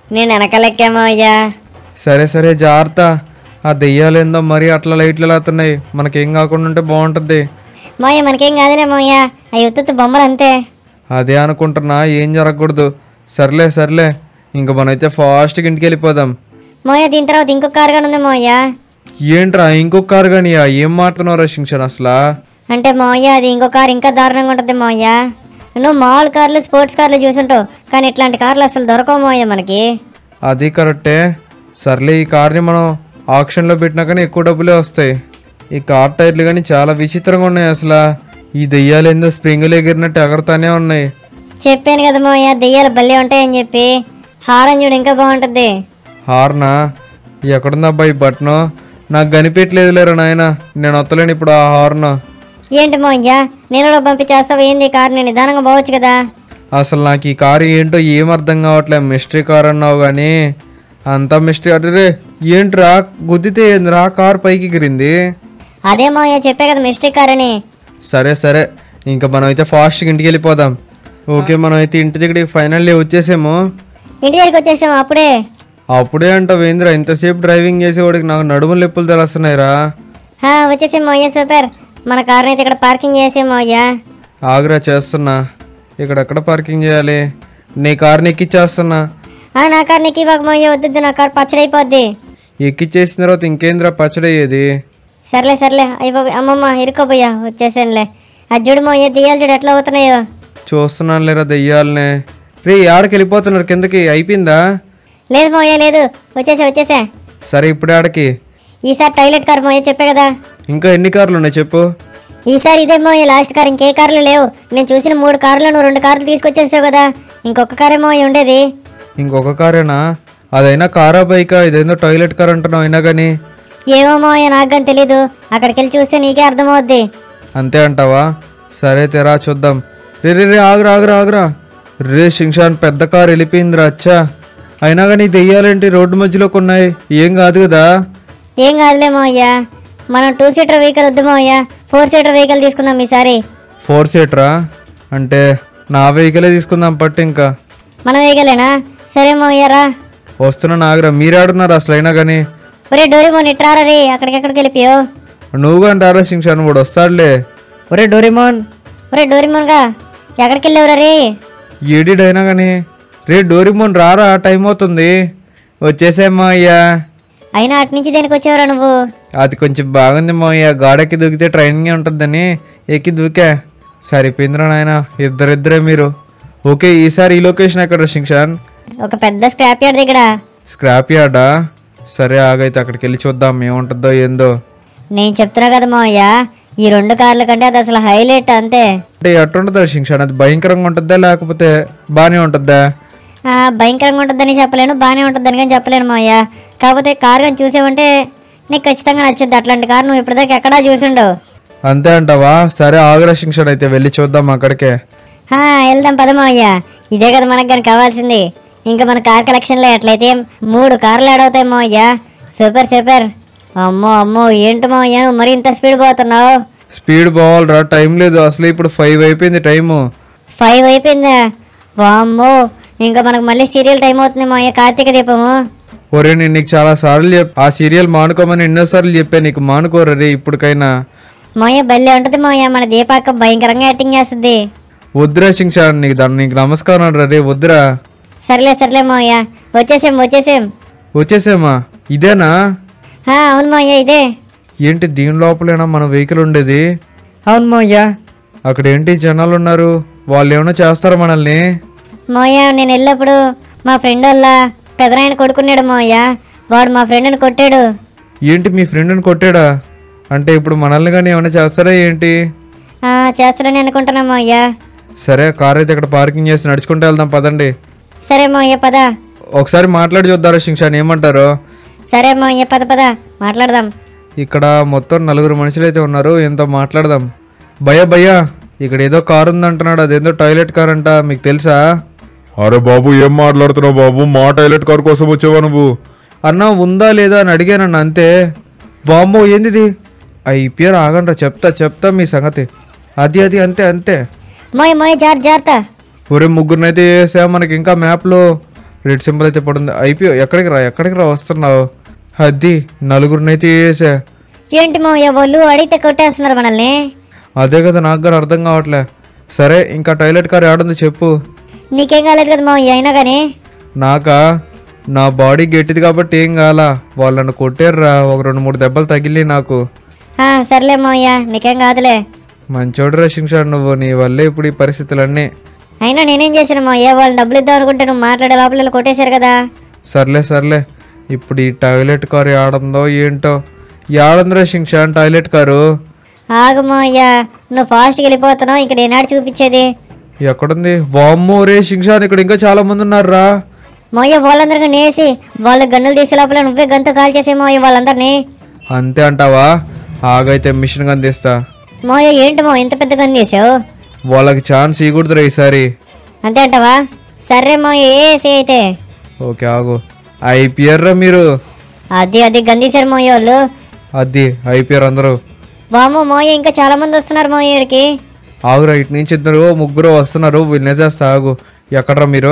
[SPEAKER 2] నేను వెనకలెక్కామో అయ్యా.
[SPEAKER 1] సరే సరే జాగ్రత్త. ఆ దెయ్యాలేందో మరీ అట్లా లైట్లు వెళ్తున్నాయి, మనకేం కాకుండా ఉంటే బాగుంటుంది.
[SPEAKER 2] మోయ మనకేం కాదులే మోయ, అవి ఉత్తు బొమ్మలు అంతే.
[SPEAKER 1] అదే అనుకుంటున్నా, ఏం జరగకూడదు. సర్లే సర్లే, ఇంక మనమైతే ఫాస్ట్గా ఇంటికి వెళ్ళిపోదాం.
[SPEAKER 2] మోయ దీని తర్వాత ఇంకొక కారు కానీ ఉంది మోయ.
[SPEAKER 1] ఏంట్రా ఇంకొక కారు కానీయా? ఏం మాట్లాడుతున్నారా శింక్షన్ అసలు?
[SPEAKER 2] అంటే మోయ అది ఇంకో కారు ఇంకా దారుణంగా ఉంటుంది మోయ. నువ్వు మామూలు కార్లు స్పోర్ట్స్ కార్లు చూసుంటావు, కానీ ఇట్లాంటి కార్లు అసలు దొరకవు మోయ మనకి.
[SPEAKER 1] అది కరెక్టే. సర్లే, ఈ కార్ని మనం ఆక్షన్లో పెట్టినా కానీ ఎక్కువ డబ్బులే వస్తాయి. ఈ కార్ టైర్లు కానీ చాలా విచిత్రంగా ఉన్నాయి అసలు. ఈ దెయ్యాలు ఏందో స్ప్రింగులు ఎగిరినట్టు ఎగరతానే ఉన్నాయి.
[SPEAKER 2] చెప్పాను కదా మోయ, దెయ్యాలు భలే ఉంటాయని చెప్పి. హారం చూడు ఇంకా బాగుంటుంది.
[SPEAKER 1] హార్నా? ఎక్కడుందబ్బా ఈ బటను? నాకు కనిపించలేదు లేరా నాయన, నేను వత్తలేను ఇప్పుడు ఆ హార్న్.
[SPEAKER 2] ఏంటి మోయ్య, నేను కూడా పంపించేస్తావు ఏంది? కారు నేను నిదానంగా పోవచ్చు కదా.
[SPEAKER 1] అసలు నాకు ఈ కారు ఏంటో ఏం అర్థం కావట్లే. మిస్టరీ కార్ అన్నావు కానీ అంతా మిస్టరీ. అరే ఏంట్రా గుద్దితే ఏందిరా కారు పైకి ఎగిరింది?
[SPEAKER 2] అదే మోయ్య చెప్పే కదా మిస్టరీ కార్ అని.
[SPEAKER 1] సరే సరే, ఇంకా మనం అయితే ఫాస్ట్గా ఇంటికి వెళ్ళిపోదాం. ఓకే, మనం అయితే ఇంటి దగ్గరికి ఫైనల్లీ వచ్చేసాము.
[SPEAKER 2] ఇంటి దగ్గరికి వచ్చేసాము అప్పుడే.
[SPEAKER 1] అప్పుడే అంటావు ఏంద్రా? ఇంతసేపు డ్రైవింగ్ చేసేవాడికి నాకు నడుములు నొప్పులు తెలుస్తున్నాయిరా.
[SPEAKER 2] వచ్చేసాం మోయ్య, సూపర్. మన కార్ని అయితే ఇక్కడ పార్కింగ్ చేసాం మోయ్య.
[SPEAKER 1] ఆగ్రా చేస్తున్నా. ఇక్కడెక్కడ పార్కింగ్ చేయాలి? నీ కార్ని ఎక్కిచ్చేస్తున్నా.
[SPEAKER 2] నా కార్ని ఎక్కి బాగా మోయ్య, వద్దు నా కార్ పచ్చడైపోద్ది.
[SPEAKER 1] ఎక్కిచ్చేసిన తర్వాత ఇంకేంద్రా పచ్చడి అయ్యేది?
[SPEAKER 2] సర్లే సర్లే అయిపోయి అమ్మమ్మ ఇరుకోపోయా, వచ్చేసానులే. అది చూడు మోయ్య, దెయ్యాలు చూడు ఎట్లా అవుతున్నాయో.
[SPEAKER 1] చూస్తున్నాను లేరా దెయ్యాలనే. రే ఆడకి వెళ్ళిపోతున్నారు కిందకి, అయిపోయిందా?
[SPEAKER 2] లేదు మోయ్య లేదు, వచ్చేసా వచ్చేసా.
[SPEAKER 1] సరే ఇప్పుడే ఆడకి.
[SPEAKER 2] ఈసారి టైలెట్ కార్ మోయ్య, చెప్పే కదా.
[SPEAKER 1] ఇంకా ఎన్ని కార్లు ఉన్నాయి చెప్పు?
[SPEAKER 2] ఈసారి ఇదే మోయ్య లాస్ట్ కార్, ఇంకే కార్లు లేవు. నేను చూసిన మూడు కార్లు నువ్వు రెండు కార్లు తీసుకొచ్చేసావు కదా, ఇంకొక కారే మోయ్య ఉండేది.
[SPEAKER 1] ఇంకొక కారేనా? అదైనా కారా బైకా? ఇదేందో టాయిలెట్ కార్ అంటున్నావు అయినా కానీ.
[SPEAKER 2] ఏమో మోయ్య నాకు కానీ తెలీదు, అక్కడికి వెళ్ళి చూస్తే నీకే అర్థమవుద్ది.
[SPEAKER 1] అంతే అంటావా? సరే తెరా చూద్దాం. రే రే రే ఆగురా ఆగురా ఆగురా. రే శింషాన్, పెద్ద కారు వెళ్ళిపోయిందిరా. అచ్చా, అయినా కానీ దెయ్యాలేంటి రోడ్డు మధ్యలోకి ఉన్నాయి? ఏం కాదు కదా?
[SPEAKER 2] ఏం కాదులే మోయ్య, మనం టూ సీటర్ వెహికల్ వద్దు మోయ్య, ఫోర్ సీటర్ వెహికల్ తీసుకుందాం ఈసారి.
[SPEAKER 1] ఫోర్ సీటరా? అంటే నా వెహికలే తీసుకుందాం పట్టు. ఇంకా
[SPEAKER 2] మన వెహికలేనా? సరే మోయ్యరా.
[SPEAKER 1] వస్తున్నా నాగరా. మీరాడున్నారు అసలు అయినా కానీ.
[SPEAKER 2] ఒరే డోరేమోన్ ఇట్రారా రే, అక్కడికి ఎక్కడికి వెళ్ళిపోయావు?
[SPEAKER 1] నువ్వు అంటారా శింషాన్? వాడు వస్తాడులే.
[SPEAKER 3] ఒరే డోరేమోన్.
[SPEAKER 2] ఒరే డోరేమోన్గా ఎక్కడికి వెళ్ళేవరా రే?
[SPEAKER 1] ఏడిడైనా కానీ. రే డోరేమోన్ రారా, టైం అవుతుంది. వచ్చేసేమ్మా అయ్యా.
[SPEAKER 2] అయినా అటు నుంచి దేనికి వచ్చేవరా నువ్వు?
[SPEAKER 1] అది కొంచెం బాగుంది మోయ్య, గాడెక్కి దూకితే ట్రైనింగ్ ఉంటుందని ఎక్కి దూకా. సరిపోయిందిరా నాయన, ఇద్దరిద్దరే మీరు. ఓకే, ఈసారి ఈ లొకేషన్ ఎక్కడ శింషాన్?
[SPEAKER 2] ఒక పెద్ద స్క్రాప్ యార్డ్ దగ్గర.
[SPEAKER 1] స్క్రాప్ యార్డా? సరే ఆగైతే అక్కడికి వెళ్ళి చూద్దాం ఏముంటుందో ఏందో.
[SPEAKER 2] నేను చెప్తున్నా కదా మోయ్య, ఈ రెండు కార్ల కంటే అది అసలు హైలైట్ అంతే.
[SPEAKER 1] అంటే ఎట్టుంటుందా శింషాన్? అది భయంకరంగా ఉంటుందా లేకపోతే బాగానే ఉంటుందా?
[SPEAKER 2] భయంకరంగా ఉంటుందని చెప్పలేను, బాగానే ఉంటుందని కానీ చెప్పలేను మోయ్య. కాకపోతే కారు కానీ చూసావంటే నీకు ఖచ్చితంగా నచ్చుద్ది. అట్లాంటి కారు నువ్వు ఇప్పటిదాకా ఎక్కడా చూసుండవు.
[SPEAKER 1] అంతే అంటావా? సరే ఆగ్రా శింషాన్, అయితే వెళ్ళి చూద్దాం అక్కడికే.
[SPEAKER 2] వెళ్దాం పద మోయ్య, ఇదే కదా మనకు కానీ కావాల్సింది. ఇంకా మన కార్ కలెక్షన్లో ఎట్లయితే మూడు కార్లు ఆడవుతాయి మోయ్య. Super super. అమ్మో అమ్మో ఏంటి మోయ్య నువ్వు మరి ఇంత స్పీడ్ పోతున్నావు?
[SPEAKER 1] స్పీడ్ పోవాలరా, టైం లేదు అసలు. ఇప్పుడు ఫైవ్ అయిపోయింది టైము.
[SPEAKER 2] ఫైవ్ అయిపోయిందా? వామ్మో, ఇంకా మనకు మళ్ళీ సీరియల్ టైం అవుతుంది మోయ్య, కార్తీక దీపము.
[SPEAKER 1] ఒరే నేను నీకు చాలా సార్లు చెప్ ఆ సీరియల్ మానుకోమని ఎన్నోసార్లు చెప్పా నీకు, మానుకోరా రే ఇప్పటికైనా.
[SPEAKER 2] మోయ్య భలే ఉంటుంది మోయ్య, మన దీపాక భయంకరంగా యాక్టింగ్ చేస్తుంది.
[SPEAKER 1] వద్దురా శింషాన్, నీకు దాన్ని నీకు నమస్కారం రా రే, వద్దురా.
[SPEAKER 2] సర్లే సర్లే మోయ్య, వచ్చేసాం వచ్చేసాం.
[SPEAKER 1] వచ్చేసామా? ఇదేనా?
[SPEAKER 2] అవును మోయ్య ఇదే.
[SPEAKER 1] ఏంటి దీని లోపలేనా మన వెహికల్ ఉండేది?
[SPEAKER 3] అవును మోయ్య.
[SPEAKER 1] అక్కడ ఏంటి జనాలు ఉన్నారు, వాళ్ళు ఏమైనా చేస్తారా మనల్ని?
[SPEAKER 2] మోయ్య నేను వెళ్ళినప్పుడు మా ఫ్రెండ్ వాళ్ళ పెదనాయన కొడుకున్నాడు మోయ్య, వాడు మా ఫ్రెండ్ని కొట్టాడు.
[SPEAKER 1] ఏంటి మీ ఫ్రెండ్ని కొట్టాడా? అంటే ఇప్పుడు మనల్ని కానీ ఏమైనా చేస్తారా ఏంటి?
[SPEAKER 2] చేస్తాడని అనుకుంటున్నా మోయ్య.
[SPEAKER 1] సరే కార్ అయితే ఇక్కడ పార్కింగ్ చేసి నడుచుకుంటూ వెళ్దాం పదండి.
[SPEAKER 2] సరే మోయ్య పద.
[SPEAKER 1] ఒకసారి మాట్లాడి చూద్దారా శింషాన్, ఏమంటారు?
[SPEAKER 2] సరే మోయ్య పద పద మాట్లాడదాం.
[SPEAKER 1] ఇక్కడ మొత్తం నలుగురు మనుషులు అయితే ఉన్నారు, ఎంతో మాట్లాడదాం. భయ భయ్య, ఇక్కడ ఏదో కారు ఉందంటున్నాడు, అదేందో టాయిలెట్ కార్ అంట, మీకు తెలుసా?
[SPEAKER 4] అరే బాబు ఏం మాట్లాడుతున్నావు బాబు, మా టాయిలెట్ కార్ కోసం వచ్చావా నువ్వు?
[SPEAKER 1] అన్న ఉందా లేదా అని అడిగానన్న అంతే. వామ్మో ఏంది? అయిపోయారు, ఆగండ్రా చెప్తా చెప్తా మీ సంగతి. అది అది అంతే అంతే.
[SPEAKER 2] మోయ్ మోయ్ జార్ జాగ్రత్త.
[SPEAKER 1] ఒరే ముగ్గురినైతే వేసా, మనకి ఇంకా మ్యాప్లో రెడ్ సింబల్ అయితే పడుంది. అయిపోయి ఎక్కడికి రా ఎక్కడికి రా వస్తున్నావు? అది నలుగురినైతే వేసా.
[SPEAKER 2] ఏంటి మావయ్య వాళ్ళు అడిగితే కొట్టేస్తున్నారు మనల్ని?
[SPEAKER 1] అదే కదా నాకు కూడా అర్థం కావట్లే. సరే ఇంకా టాయిలెట్ కార్ ఏడుంది చెప్పు.
[SPEAKER 2] నీకేం కాలేదు కదా మావయ్య అయినా కానీ?
[SPEAKER 1] నాకా నా బాడీ గట్టిది కాబట్టి ఏం కాలా. వాళ్ళు నన్ను కొట్టారురా, ఒక రెండు మూడు దెబ్బలు తగిలి నాకు.
[SPEAKER 2] ఆ, సర్లే మావయ్య నీకేం కాదులే.
[SPEAKER 1] మంచోడు రక్షించాడు నువ్వు, నీ వల్లే ఇప్పుడు ఈ పరిస్థితులన్నీ.
[SPEAKER 2] అయినా నేనేం చేశాను మావయ్య? వాళ్ళు డబ్బులు ఇద్దాం అనుకుంటే నువ్వు మాట్లాడే లోపల వీళ్ళు కొట్టేశారు కదా.
[SPEAKER 1] సర్లే సర్లే ఇప్పుడు ఈ టాయిలెట్ కారు ఏడుందో ఏంటో. ఏడుంది రక్షించాను టాయిలెట్ కారు?
[SPEAKER 2] ఆగు మావయ్య, నువ్వు ఫాస్ట్గా వెళ్ళిపోతున్నావు, ఇంక నేనాడు చూపించేది.
[SPEAKER 1] ఎక్కడుంది? వామ్మో రే శింషాన్, ఇక్కడ ఇంకా చాలా మంది ఉన్నారా?
[SPEAKER 2] మావయ్య వాళ్ళందరికీ నేసి వాళ్ళు గన్నులు తీసే లోపల నువ్వే గంతో కాల్ చేసే మావయ్య వాళ్ళందరినీ.
[SPEAKER 1] అంతే అంటావా? ఆగైతే మిషన్ గన్ తీస్తా.
[SPEAKER 2] మావయ్య ఏంటి మావయ్య ఇంత పెద్ద గన్ తీసావు?
[SPEAKER 1] వాళ్ళకి ఛాన్స్ ఇవ్వకూడదురా ఈసారి.
[SPEAKER 2] అంతే అంటావా? సరే మావయ్య ఏసీ అయితే.
[SPEAKER 1] ఓకే ఆగు. అయిపోయారా మీరు?
[SPEAKER 2] అది అది గన్ తీసారు మావయ్య వాళ్ళు.
[SPEAKER 1] అది అయిపోయారు అందరూ.
[SPEAKER 2] వామో మావయ్య ఇంకా చాలా మంది వస్తున్నారు మావయ్య ఇక్కడికి.
[SPEAKER 1] ఆగురా, ఇటు నుంచి ఇద్దరు ముగ్గురు వస్తున్నారు, వినేసేస్తా ఆగు. ఎక్కడ్రా మీరు?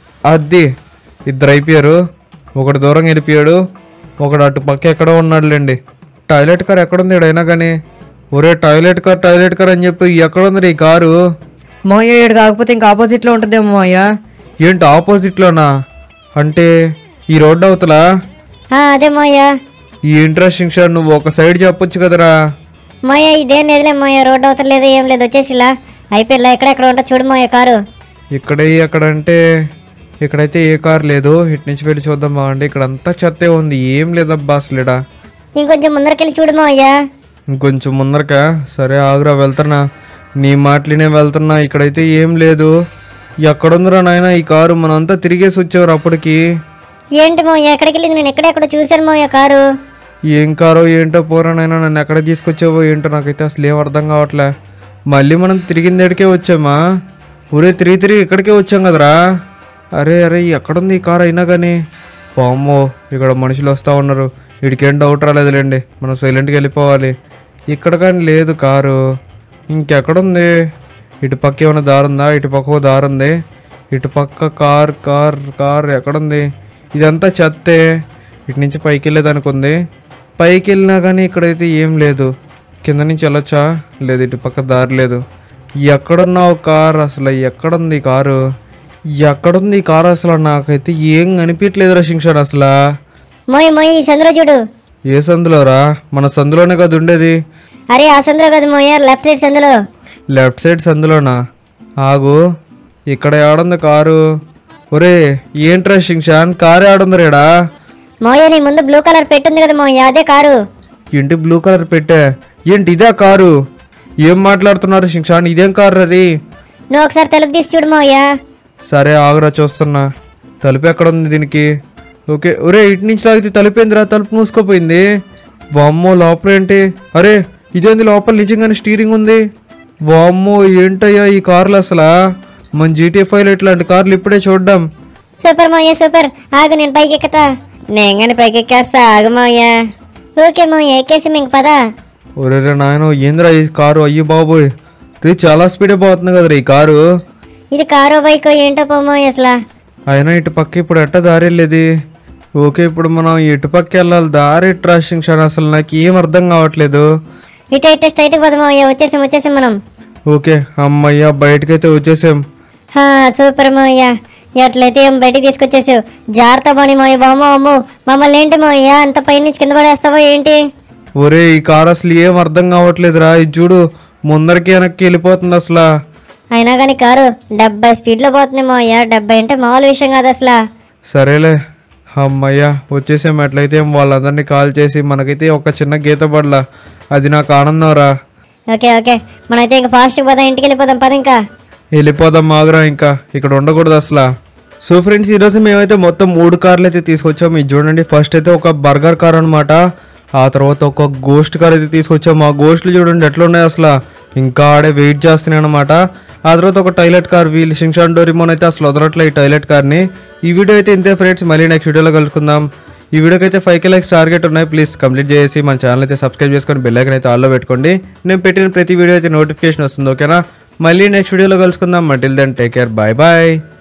[SPEAKER 1] అది ఇద్దరు అయిపోయారు. ఒకడు దూరం వెళ్ళిపోయాడు, ఒకడు అటు పక్క ఎక్కడో ఉన్నాడులేండి. టాయిలెట్ కార్ ఎక్కడుంది ఇడైనా కానీ? ఒరే టాయిలెట్ కార్ టాయిలెట్ కార్ అని చెప్పి ఎక్కడుంది ఈ కారు?
[SPEAKER 3] మావయ్య ఇక్కడ కాకపోతే ఇంకా ఆపోజిట్లో ఉంటుందేమో మావయ్య.
[SPEAKER 1] ఏంటి ఆపోజిట్లోనా? అంటే ఈ రోడ్డు అవతలా?
[SPEAKER 2] ఆ, అదే మావయ్య.
[SPEAKER 1] ఈ ఇంట్రెస్టింగ్ షాట్ నువ్వు ఒక సైడ్ చెప్పొచ్చు కదరా.
[SPEAKER 2] మావయ్య ఇదేం లేదులే మావయ్య, రోడ్డు అవతల లేదు ఏం లేదు, వచ్చేసిలా అయిపోయిలా. ఎక్కడెక్కడ ఉంటా చూడు మావయ్య కారు.
[SPEAKER 1] ఇక్కడే ఎక్కడంటే ఇక్కడైతే ఏ కార్ లేదు. ఇటు నుంచి వెళ్ళి చూద్దాం బాగుండి. ఇక్కడ అంతా చెత్తే ఉంది, ఏం లేదబ్బా అసలుడా.
[SPEAKER 2] ఇంకొంచెం ముందరకెళ్ళి చూడు మావయ్య.
[SPEAKER 1] ఇంకొంచెం ముందరక? సరే ఆగురా వెళ్తున్నా, నీ మాటలినే వెళ్తున్నా. ఇక్కడైతే ఏం లేదు. ఎక్కడుందిరా నాయన ఈ కారు? మనంతా తిరిగేసి వచ్చేవారు అప్పటికి.
[SPEAKER 2] ఏంటి మావయ్య ఎక్కడికి వెళ్ళింది? నేను ఎక్కడెక్కడ చూశాను మావయ్య కారు.
[SPEAKER 1] ఏం కారో ఏంటో పోరానైనా, నన్ను ఎక్కడ తీసుకొచ్చావో ఏంటో నాకైతే అసలు ఏం అర్థం కావట్లే. మళ్ళీ మనం తిరిగిందేడికే వచ్చామా? ఊరే తిరిగి తిరిగి ఇక్కడికే వచ్చాం కదరా. అరే అరే ఎక్కడుంది ఈ కారు అయినా కానీ? పామ్మో ఇక్కడ మనుషులు వస్తూ ఉన్నారు. వీడికేం డౌట్ రాలేదులేండి, మనం సైలెంట్గా వెళ్ళిపోవాలి. ఇక్కడ కానీ లేదు కారు. ఇంకెక్కడుంది? ఇటు పక్క ఏమైనా దారి ఉందా? ఇటు పక్క దారి ఉంది. ఇటు పక్క కార్ కార్ కార్ ఎక్కడుంది? ఇదంతా చెత్తే. ఇటు నుంచి పైకి వెళ్ళేదనుకుంది. పైకి వెళ్ళినా కానీ ఇక్కడైతే ఏం లేదు. కింద నుంచి వెళ్ళొచ్చా? లేదు, ఇటు పక్క దారి లేదు. ఎక్కడున్నావు కార్? అసలు ఎక్కడుంది కారు? ఎక్కడుంది ఈ కారు అసలు? నాకైతే ఏం అనిపించలేదు రక్షించాడు అసలు.
[SPEAKER 2] మోయ్ మోయ్ ఈ సందులో చూడు.
[SPEAKER 1] ఏ సందులోరా? మన సందులోనే కదా ఉండేది.
[SPEAKER 2] అరే ఆ సందులో కదా మోయ, లెఫ్ట్ సైడ్ సందులో.
[SPEAKER 1] లెఫ్ట్ సైడ్ సందులోనా? ఆగు, ఇక్కడ ఏడుంది కారు? ఒరే ఏంట్రా షింగ్షాన్, కారు ఏడుంది రేడా?
[SPEAKER 2] మోయ నీ ముందు బ్లూ కలర్ పెట్టుంది కదా మోయ, అదే కారు.
[SPEAKER 1] ఏంటి బ్లూ కలర్ పెట్టా? ఏంటి ఇదే కారు? ఏం మాట్లాడుతున్నారు షింగ్షాన్? ఇదేం కారు రీ?
[SPEAKER 2] నువ్వు ఒకసారి తలుపు తీసి చూడు మోయ.
[SPEAKER 1] సరే ఆగురా చూస్తున్నా. తలుపు ఎక్కడ ఉంది దీనికి? ఓకే. ఒరే ఇటు నుంచి లాగితే తలుపేందిరా? తలుపు మూసుకోపోయింది. వామ్మో లోపల ఏంటి? అరే ఇదేంది లోపల నిజంగానే స్టీరింగ్ ఉంది. వామ్మో ఏంటయ్యా ఈ కార్లు అసలు? మన జీటీ ఫైవ్ ఇట్లాంటి కార్లు ఇప్పుడే చూడ్డాం.
[SPEAKER 2] Super మోయ super. ఆగు నేను పైకి ఎక్కుతా. నేను కానీ పైకి ఎక్కేస్తా, ఆగు మోయ. ఓకే మోయ ఎక్కేసి ఇంక పదా.
[SPEAKER 1] ఒరే నాయన ఏందిరా ఈ కారు? అయ్యి బాబోయ్, ఇది చాలా స్పీడే పోతుంది కదరా ఈ కారు.
[SPEAKER 2] ఇది కారో బైకో ఏంటో పోమోయ్ అసలు.
[SPEAKER 1] అయినా ఇటు పక్క ఇప్పుడు ఎట్ట దారి వెళ్ళేది? ఓకే ఇప్పుడు మనం ఇటు పక్క వెళ్ళాలి. దారి ట్రాషింగ్ షాన్ అసలు నాకు ఏం అర్థం కావట్లేదు.
[SPEAKER 2] ఇటు ఇటు స్ట్రైట్కి పోదామోయ్య. వచ్చేసాం వచ్చేసాం మనం.
[SPEAKER 1] ఓకే అమ్మయ్యా బయటకైతే వచ్చేసాం.
[SPEAKER 2] హా సూపర్ మోయ్య. ఎట్లయితే ఏం బయటికి తీసుకొచ్చేసావు. జాగ్రత్త పోనీ మోయ్య. బామ్మో అమ్మో మమ్మల్ని ఏంటి మోయ్య అంత పైనుంచి కింద పడేస్తావో ఏంటి?
[SPEAKER 1] ఒరే ఈ కార్ అసలు ఏం అర్థం కావట్లేదురా. ఇది చూడు ముందరికి వెనక్కి వెళ్ళిపోతుంది అసలు.
[SPEAKER 2] అయినా కానీ కారు డెబ్బై స్పీడ్లో పోతుంది మోయ్య. డెబ్బై అంటే మామూలు విషయం కాదు అసలు.
[SPEAKER 1] సరేలే అమ్మయ్యా వచ్చేసాం. ఎట్లయితే వాళ్ళందరినీ కాల్ చేసి మనకైతే ఒక చిన్న గీత పడలా, అది నాకు ఆనందం రా.
[SPEAKER 2] ఓకే ఓకే మనమైతే ఇంకా ఫాస్ట్గా పోదాం, ఇంటికి వెళ్ళిపోదాం పద. ఇంకా
[SPEAKER 1] వెళ్ళిపోదాం ఆగురా, ఇంకా ఇక్కడ ఉండకూడదు అసలు. సో ఫ్రెండ్స్ ఈరోజు మేమైతే మొత్తం మూడు కార్లు అయితే తీసుకొచ్చాము. ఇది చూడండి, ఫస్ట్ అయితే ఒక బర్గర్ కార్ అనమాట. ఆ తర్వాత ఒక గోస్ట్ కార్ అయితే తీసుకొచ్చాము. ఆ గోస్ట్లు చూడండి ఎట్లా ఉన్నాయి అసలు, ఇంకా ఆడే వెయిట్ చేస్తున్నాయి అనమాట. ఆ తర్వాత ఒక toilet car, wheel Shinchan Doraemon అయితే అసలు వదలట్లే ఈ టాయిలెట్ కార్ని. ఈ వీడియో అయితే ఇంతే ఫ్రెండ్స్, మళ్ళీ నెక్స్ట్ వీడియోలో కలుసుకుందాం. ఈ వీడియోకి అయితే ఫైవ్ కే లైక్స్ టార్గెట్ ఉన్నాయి. ప్లీజ్ కంప్లీట్ చేసి మన ఛానల్ అయితే సబ్స్క్రైబ్ చేసుకొని బెల్ ఐకాన్ అయితే ఆల్లో పెట్టుకోండి. నేను పెట్టిన ప్రతి వీడియో అయితే నోటిఫికేషన్ వస్తుంది. ఓకేనా? మళ్ళీ నెక్స్ట్ వీడియోలో కలుసుకుందాం. Until then take care, bye bye.